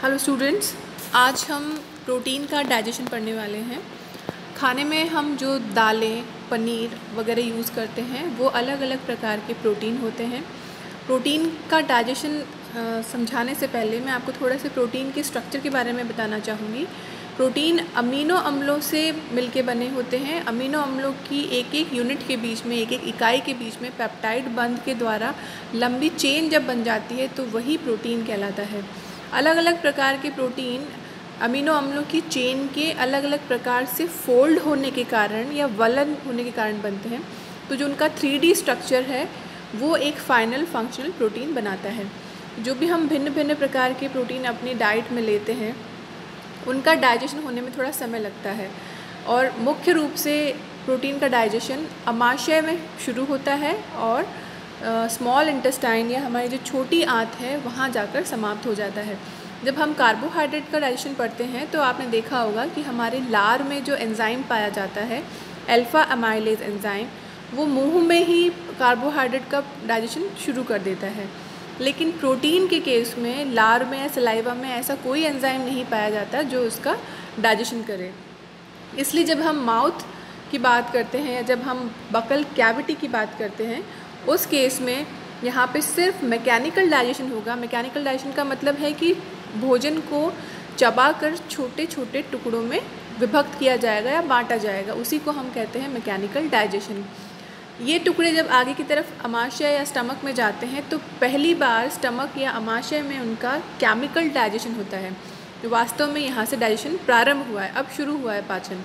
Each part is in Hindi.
हेलो स्टूडेंट्स, आज हम प्रोटीन का डाइजेशन पढ़ने वाले हैं। खाने में हम जो दालें, पनीर वगैरह यूज़ करते हैं वो अलग अलग प्रकार के प्रोटीन होते हैं। प्रोटीन का डाइजेशन समझाने से पहले मैं आपको थोड़ा सा प्रोटीन के स्ट्रक्चर के बारे में बताना चाहूँगी। प्रोटीन अमीनो अम्लों से मिलके बने होते हैं। अमीनो अम्लों की एक एक यूनिट के बीच में, एक एक इकाई के बीच में पेप्टाइड बंध के द्वारा लंबी चेन जब बन जाती है तो वही प्रोटीन कहलाता है। अलग अलग प्रकार के प्रोटीन अमीनो अम्लों की चेन के अलग अलग प्रकार से फोल्ड होने के कारण या वलन होने के कारण बनते हैं। तो जो उनका 3D स्ट्रक्चर है वो एक फाइनल फंक्शनल प्रोटीन बनाता है। जो भी हम भिन्न भिन्न प्रकार के प्रोटीन अपनी डाइट में लेते हैं उनका डाइजेशन होने में थोड़ा समय लगता है और मुख्य रूप से प्रोटीन का डाइजेशन अमाशय में शुरू होता है और स्मॉल इंटेस्टाइन या हमारी जो छोटी आंत है वहाँ जाकर समाप्त हो जाता है। जब हम कार्बोहाइड्रेट का डाइजेशन पढ़ते हैं तो आपने देखा होगा कि हमारे लार में जो एंजाइम पाया जाता है अल्फा अमाइलेज एंजाइम, वो मुंह में ही कार्बोहाइड्रेट का डाइजेशन शुरू कर देता है। लेकिन प्रोटीन के केस में लार में या सलाइवा में ऐसा कोई एंजाइम नहीं पाया जाता जो उसका डाइजेशन करे। इसलिए जब हम माउथ की बात करते हैं या जब हम बकल कैविटी की बात करते हैं उस केस में यहाँ पे सिर्फ मैकेनिकल डाइजेशन होगा। मैकेनिकल डाइजेशन का मतलब है कि भोजन को चबाकर छोटे छोटे टुकड़ों में विभक्त किया जाएगा या बांटा जाएगा, उसी को हम कहते हैं मैकेनिकल डाइजेशन। ये टुकड़े जब आगे की तरफ अमाशय या स्टमक में जाते हैं तो पहली बार स्टमक या अमाशय में उनका केमिकल डाइजेशन होता है, जो वास्तव में यहाँ से डाइजेशन प्रारंभ हुआ है, अब शुरू हुआ है पाचन।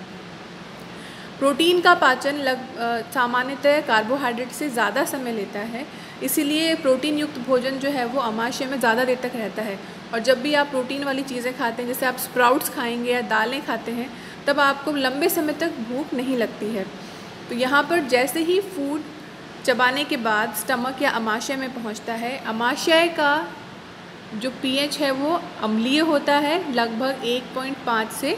प्रोटीन का पाचन सामान्यतः कार्बोहाइड्रेट से ज़्यादा समय लेता है, इसीलिए प्रोटीन युक्त भोजन जो है वो अमाशय में ज़्यादा देर तक रहता है। और जब भी आप प्रोटीन वाली चीज़ें खाते हैं, जैसे आप स्प्राउट्स खाएंगे या दालें खाते हैं, तब आपको लंबे समय तक भूख नहीं लगती है। तो यहाँ पर जैसे ही फूड चबाने के बाद स्टमक या अमाशय में पहुँचता है, अमाशय का जो pH है वो अम्लीय होता है, लगभग 1.5 से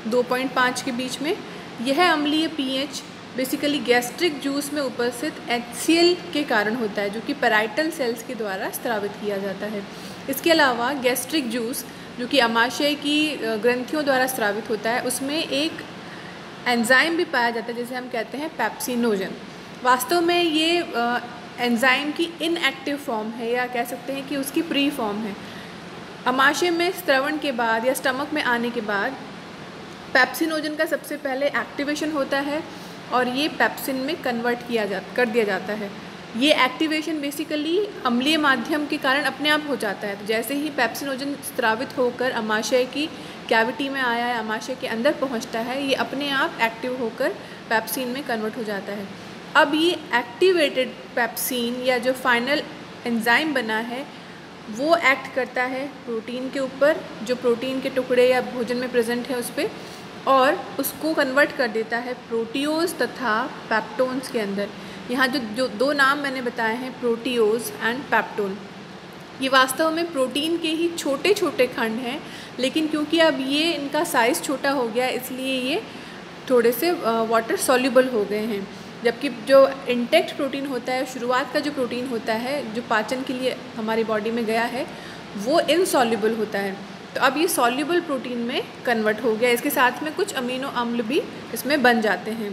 2.5 के बीच में। यह अम्लीय pH बेसिकली गैस्ट्रिक जूस में उपस्थित HCl के कारण होता है, जो कि पैराइटल सेल्स के द्वारा स्रावित किया जाता है। इसके अलावा गैस्ट्रिक जूस जो कि अमाशय की ग्रंथियों द्वारा स्रावित होता है, उसमें एक एंजाइम भी पाया जाता है जिसे हम कहते हैं पेप्सिनोजन। वास्तव में ये एंजाइम की इनएक्टिव फॉर्म है या कह सकते हैं कि उसकी प्री फॉर्म है। अमाशय में स्त्रवण के बाद या स्टमक में आने के बाद पेप्सिनोजन का सबसे पहले एक्टिवेशन होता है और ये पेप्सिन में कन्वर्ट कर दिया जाता है। ये एक्टिवेशन बेसिकली अम्लीय माध्यम के कारण अपने आप हो जाता है। तो जैसे ही पेप्सिनोजन स्रावित होकर अमाशय की कैविटी में आया है, अमाशय के अंदर पहुंचता है, ये अपने आप एक्टिव होकर पेप्सिन में कन्वर्ट हो जाता है। अब ये एक्टिवेटेड पेप्सिन या जो फाइनल एंजाइम बना है वो एक्ट करता है प्रोटीन के ऊपर, जो प्रोटीन के टुकड़े या भोजन में प्रेजेंट है उस पर, और उसको कन्वर्ट कर देता है प्रोटियोज तथा पेप्टोन्स के अंदर। यहाँ जो दो नाम मैंने बताए हैं, प्रोटियोज एंड पेप्टोन, ये वास्तव में प्रोटीन के ही छोटे छोटे खंड हैं, लेकिन क्योंकि अब ये इनका साइज़ छोटा हो गया इसलिए ये थोड़े से वाटर सॉल्युबल हो गए हैं। जबकि जो इंटेक्ट प्रोटीन होता है, शुरुआत का जो प्रोटीन होता है जो पाचन के लिए हमारी बॉडी में गया है, वो इनसॉल्युबल होता है। तो अब ये सॉल्युबल प्रोटीन में कन्वर्ट हो गया। इसके साथ में कुछ अमीनो अम्ल भी इसमें बन जाते हैं।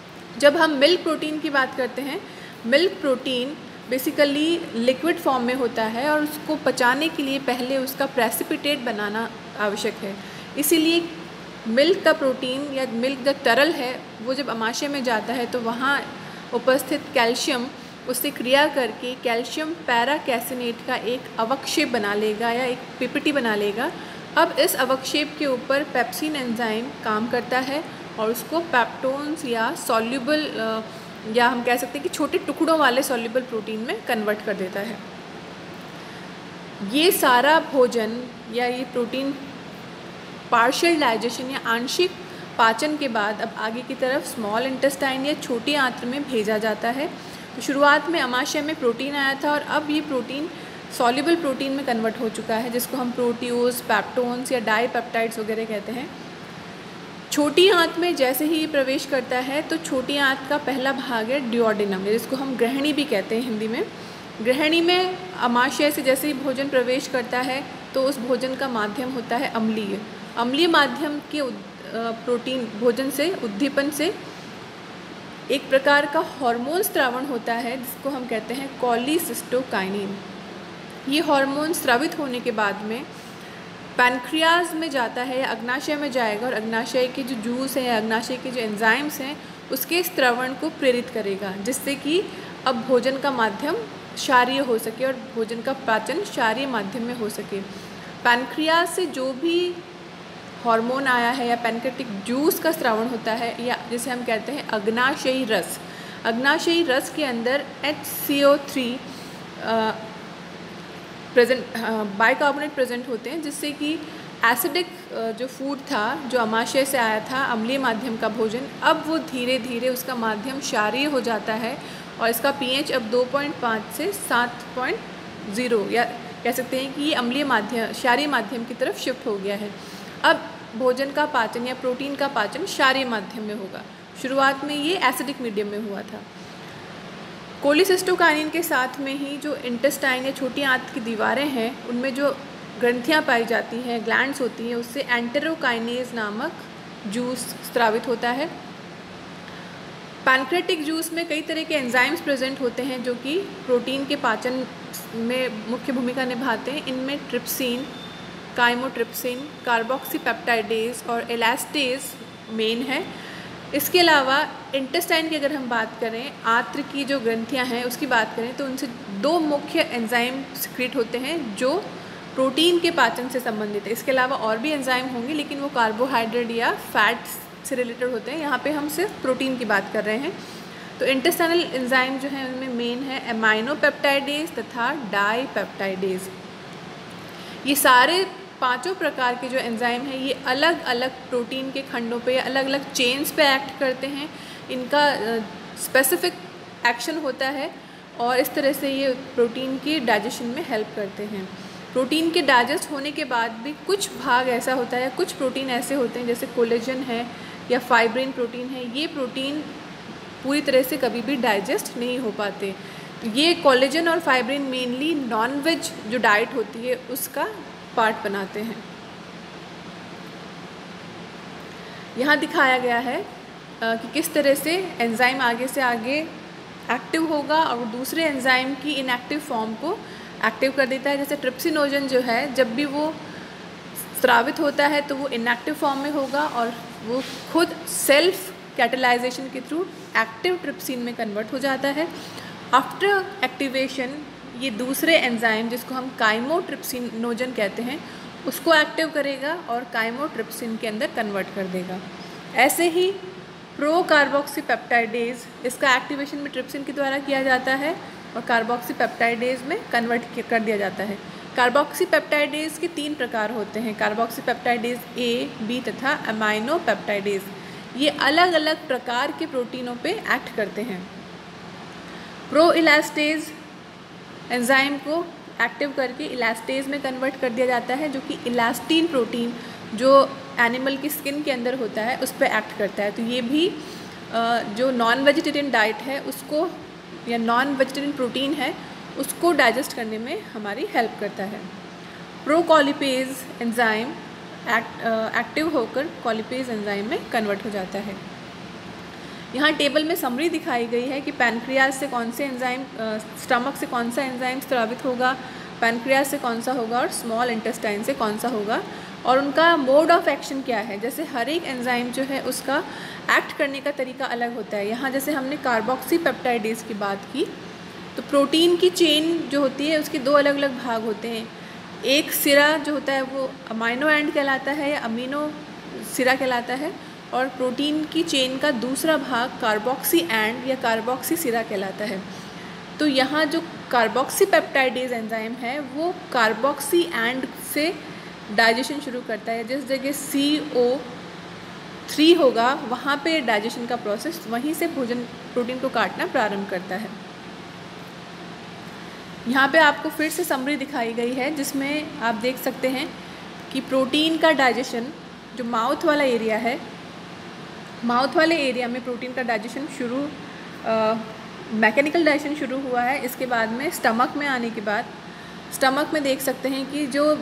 जब हम मिल्क प्रोटीन की बात करते हैं, milk protein basically liquid form में होता है और उसको पचाने के लिए पहले उसका प्रेसिपिटेट बनाना आवश्यक है। इसीलिए मिल्क का प्रोटीन या मिल्क जो तरल है वो जब अमाशय में जाता है तो वहाँ उपस्थित कैल्शियम उससे क्रिया करके कैल्शियम पैराकैसिनेट का एक अवक्षेप बना लेगा या एक पीपीटी बना लेगा। अब इस अवक्षेप के ऊपर पेप्सिन एंजाइम काम करता है और उसको पेप्टोन्स या सॉल्युबल या हम कह सकते हैं कि छोटे टुकड़ों वाले सॉल्युबल प्रोटीन में कन्वर्ट कर देता है। ये सारा भोजन या ये प्रोटीन पार्शियल डाइजेशन या आंशिक पाचन के बाद अब आगे की तरफ स्मॉल इंटेस्टाइन या छोटी आंत्र में भेजा जाता है। तो शुरुआत में अमाशय में प्रोटीन आया था और अब ये प्रोटीन सॉल्युबल प्रोटीन में कन्वर्ट हो चुका है, जिसको हम प्रोटियोज, पेप्टोन्स या डाईपेप्टाइड्स वगैरह कहते हैं। छोटी आंत में जैसे ही ये प्रवेश करता है तो छोटी आंत का पहला भाग है ड्यूओडेनम, जिसको हम ग्रहणी भी कहते हैं हिंदी में। ग्रहणी में अमाशय से जैसे ही भोजन प्रवेश करता है तो तो उस भोजन का माध्यम होता है अम्लीय। अम्लीय माध्यम के प्रोटीन भोजन से उद्दीपन से एक प्रकार का हार्मोन स्रावण होता है जिसको हम कहते हैं कोलिसिस्टोकाइनिन। ये हार्मोन स्रावित होने के बाद में पैनक्रियाज में जाता है या अग्नाशय में जाएगा और अग्नाशय के जो जूस हैं या अग्नाशय के जो एंजाइम्स हैं उसके स्रावण को प्रेरित करेगा, जिससे कि अब भोजन का माध्यम क्षारीय हो सके और भोजन का पाचन क्षारीय माध्यम में हो सके। पैनक्रियाज से जो भी हार्मोन आया है या पैनक्रेटिक जूस का स्रावण होता है या जिसे हम कहते हैं अग्नाशयी रस, अग्नाशयी रस के अंदर HCO3 बाइकार्बोनेट प्रेजेंट होते हैं, जिससे कि एसिडिक जो फूड था, जो अमाशय से आया था, अम्लीय माध्यम का भोजन, अब वो धीरे धीरे उसका माध्यम क्षारीय हो जाता है और इसका pH अब 2.5 से 7.0 या कह सकते हैं कि ये अम्लीय माध्यम क्षारीय माध्यम की तरफ शिफ्ट हो गया है। अब भोजन का पाचन या प्रोटीन का पाचन क्षारीय माध्यम में होगा। शुरुआत में ये एसिडिक मीडियम में हुआ था। कोलिसिस्टोकाइनिन के साथ में ही जो इंटेस्टाइन या छोटी आंत की दीवारें हैं उनमें जो ग्रंथियां पाई जाती हैं, ग्लैंड्स होती हैं, उससे एंटेरोकाइनेज नामक जूस स्रावित होता है। पैनक्रेटिक जूस में कई तरह के एंजाइम्स प्रेजेंट होते हैं जो कि प्रोटीन के पाचन में मुख्य भूमिका निभाते हैं। इनमें ट्रिप्सिन, काइमोट्रिप्सिन, कार्बोक्सीपेप्टाइडेज और एलास्टेज मेन है। इसके अलावा इंटेस्टाइन की अगर हम बात करें, आंत्र की जो ग्रंथियां हैं उसकी बात करें तो उनसे दो मुख्य एंजाइम सिक्रीट होते हैं जो प्रोटीन के पाचन से संबंधित है। इसके अलावा और भी एंजाइम होंगे लेकिन वो कार्बोहाइड्रेट या फैट्स से रिलेटेड होते हैं। यहाँ पे हम सिर्फ प्रोटीन की बात कर रहे हैं। तो इंटेस्टाइनल एंजाइम जो है उनमें मेन है एमाइनोपेप्टाइडेज तथा डाईपेप्टाइडेज। ये सारे पांचों प्रकार के जो एंजाइम हैं ये अलग अलग प्रोटीन के खंडों पे या अलग अलग चेन्स पे एक्ट करते हैं। इनका स्पेसिफिक एक्शन होता है और इस तरह से ये प्रोटीन की डाइजेशन में हेल्प करते हैं। प्रोटीन के डाइजेस्ट होने के बाद भी कुछ भाग ऐसा होता है, कुछ प्रोटीन ऐसे होते हैं जैसे कोलेजन है या फाइब्रिन प्रोटीन है, ये प्रोटीन पूरी तरह से कभी भी डाइजेस्ट नहीं हो पाते। ये कोलेजन और फाइब्रिन मेनली नॉन वेज जो डाइट होती है उसका पार्ट बनाते हैं। यहाँ दिखाया गया है कि किस तरह से एंजाइम आगे से आगे एक्टिव होगा और दूसरे एंजाइम की इनएक्टिव फॉर्म को एक्टिव कर देता है। जैसे ट्रिप्सिनोजन जो है जब भी वो स्रावित होता है तो वो इनएक्टिव फॉर्म में होगा और वो खुद सेल्फ कैटलाइजेशन के थ्रू एक्टिव ट्रिप्सिन में कन्वर्ट हो जाता है। आफ्टर एक्टिवेशन ये दूसरे एंजाइम जिसको हम काइमोट्रिप्सिनोजन कहते हैं उसको एक्टिव करेगा और काइमोट्रिप्सिन के अंदर कन्वर्ट कर देगा। ऐसे ही प्रो कार्बोक्सीपेप्टाइडेज, इसका एक्टिवेशन में ट्रिप्सिन के द्वारा किया जाता है और कार्बोक्सीपेप्टाइडेज में कन्वर्ट कर दिया जाता है। कार्बोक्सीपेप्टाइडेज के 3 प्रकार होते हैं, कार्बोक्सीपेप्टाइडेज ए, बी तथा अमाइनोपेप्टाइडेज। ये अलग अलग प्रकार के प्रोटीनों पे एक्ट करते हैं। प्रो इलास्टेज एंजाइम को एक्टिव करके इलास्टेज में कन्वर्ट कर दिया जाता है जो कि इलास्टीन प्रोटीन जो एनिमल की स्किन के अंदर होता है उस पर एक्ट करता है। तो ये भी जो नॉन वेजिटेरियन डाइट है उसको या नॉन वेजिटेरियन प्रोटीन है उसको डाइजेस्ट करने में हमारी हेल्प करता है। प्रो कॉलिपेज एंजाइम एक्टिव होकर कॉलिपेज एंजाइम में कन्वर्ट हो जाता है। यहाँ टेबल में समरी दिखाई गई है कि पैनक्रियाज से कौन से एंजाइम, स्टमक से कौन सा एंजाइम स्रावित होगा, पैनक्रियाज से कौन सा होगा और स्मॉल इंटेस्टाइन से कौन सा होगा और उनका मोड ऑफ एक्शन क्या है। जैसे हर एक एंजाइम जो है उसका एक्ट करने का तरीका अलग होता है। यहाँ जैसे हमने कार्बोक्सीपेप्टाइडेज की बात की तो प्रोटीन की चेन जो होती है उसके 2 अलग अलग भाग होते हैं। एक सिरा जो होता है वो अमाइनो एंड कहलाता है या अमीनो सिरा कहलाता है और प्रोटीन की चेन का दूसरा भाग कार्बोक्सी एंड या कार्बोक्सी सिरा कहलाता है। तो यहाँ जो कार्बोक्सीपेप्टाइडेज एंजाइम है वो कार्बोक्सी एंड से डाइजेशन शुरू करता है। जिस जगह CO3 होगा वहाँ पे डाइजेशन का प्रोसेस, वहीं से भोजन प्रोटीन को काटना प्रारंभ करता है। यहाँ पे आपको फिर से समरी दिखाई गई है जिसमें आप देख सकते हैं कि प्रोटीन का डाइजेशन जो माउथ वाला एरिया है, माउथ वाले एरिया में प्रोटीन का डाइजेशन शुरू मैकेनिकल डाइजेशन शुरू हुआ है। इसके बाद में स्टमक में आने के बाद स्टमक में देख सकते हैं कि जो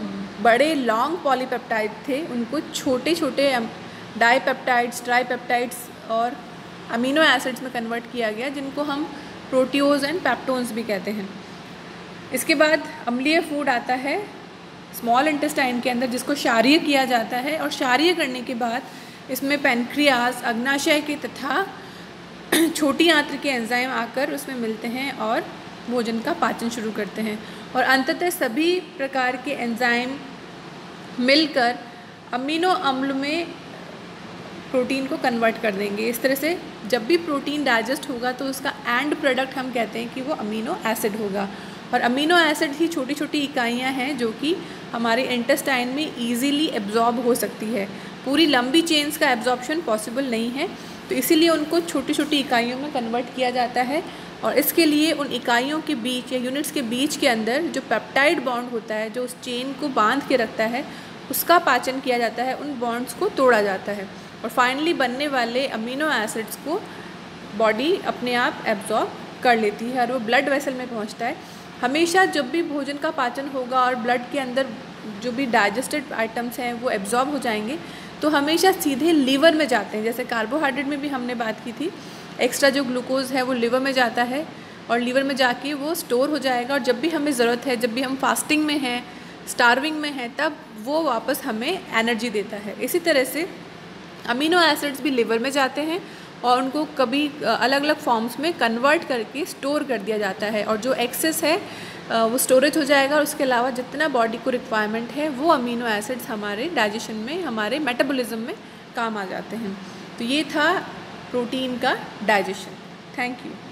बड़े लॉन्ग पॉलीपेप्टाइड थे उनको छोटे छोटे डाईपेप्टाइड्स, ट्राईपेप्टाइड्स और अमीनो एसिड्स में कन्वर्ट किया गया, जिनको हम प्रोटियोज एंड पेप्टोन्स भी कहते हैं। इसके बाद अम्लीय फूड आता है स्मॉल इंटेस्टाइन के अंदर, जिसको क्षारीय किया जाता है, और क्षारीय करने के बाद इसमें पैनक्रियाज, अग्नाशय के तथा छोटी आंत्र के एंजाइम आकर उसमें मिलते हैं और भोजन का पाचन शुरू करते हैं। और अंततः सभी प्रकार के एंजाइम मिलकर अमीनो अम्ल में प्रोटीन को कन्वर्ट कर देंगे। इस तरह से जब भी प्रोटीन डाइजेस्ट होगा तो उसका एंड प्रोडक्ट हम कहते हैं कि वो अमीनो एसिड होगा। और अमीनो एसिड ही छोटी छोटी इकाइयाँ हैं जो कि हमारे इंटेस्टाइन में ईजीली एब्जॉर्ब हो सकती है। पूरी लंबी चेन्स का एब्जॉर्प्शन पॉसिबल नहीं है, तो इसीलिए उनको छोटी छोटी इकाइयों में कन्वर्ट किया जाता है। और इसके लिए उन इकाइयों के बीच या यूनिट्स के बीच के अंदर जो पेप्टाइड बॉन्ड होता है, जो उस चेन को बांध के रखता है, उसका पाचन किया जाता है, उन बॉन्ड्स को तोड़ा जाता है और फाइनली बनने वाले अमीनो एसिड्स को बॉडी अपने आप एब्जॉर्ब कर लेती है और वो ब्लड वेसल में पहुंचता है। हमेशा जब भी भोजन का पाचन होगा और ब्लड के अंदर जो भी डाइजेस्टेड आइटम्स हैं वो एब्जॉर्ब हो जाएंगे, तो हमेशा सीधे लीवर में जाते हैं। जैसे कार्बोहाइड्रेट में भी हमने बात की थी, एक्स्ट्रा जो ग्लूकोज है वो लीवर में जाता है और लीवर में जाके वो स्टोर हो जाएगा, और जब भी हमें ज़रूरत है, जब भी हम फास्टिंग में हैं, स्टार्विंग में हैं, तब वो वापस हमें एनर्जी देता है। इसी तरह से अमीनो एसिड्स भी लिवर में जाते हैं और उनको कभी अलग अलग फॉर्म्स में कन्वर्ट करके स्टोर कर दिया जाता है, और जो एक्सेस है वो स्टोरेज हो जाएगा। और उसके अलावा जितना बॉडी को रिक्वायरमेंट है वो अमीनो एसिड्स हमारे डाइजेशन में, हमारे मेटाबॉलिज्म में काम आ जाते हैं। तो ये था प्रोटीन का डाइजेशन। Thank you.